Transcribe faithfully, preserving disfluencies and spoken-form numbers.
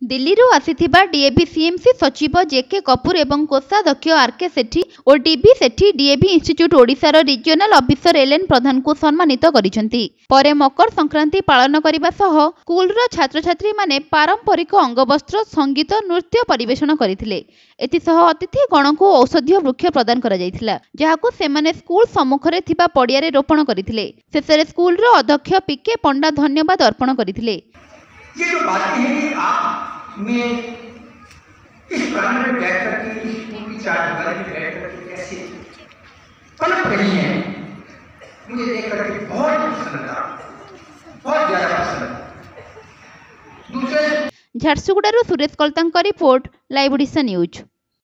दिल्ली रू आसीथिबा DAV CMC सचिव जेके कपूर एवं कोषाध्यक्ष आरके सेठी और डीबी सेठी डीएवी इंस्टीट्यूट ओडिशार रिजनल ऑफिसर एलएन प्रधान को सम्मानित करिसेंती। परे मकर संक्रांति पालन करने सह स्कूल छात्र छात्री माने पारंपरिक अंगवस्त्र संगीत नृत्य परिवेषण करथिले। एथिसह अतिथि गण को औषधीय वृक्ष प्रदान करा जायथिला, जहाकु सेमाने स्कूल सम्मुखरे थिबा पडियारे रोपण करथिले। शेषरे स्कूल रो अध्यक्ष पीके पंडा धन्यवाद अर्पण करथिले। ये जो बातें हैं कि आप में इस प्राण में बैठ करके इस पूरी चार घर में बैठ करके कैसे पलक रही हैं, मुझे देख करके बहुत पसंद था, बहुत ज्यादा पसंद। दूसरे झारसुगुड़ा सुरेश कलतांक रिपोर्ट, लाइव ओडिशा न्यूज।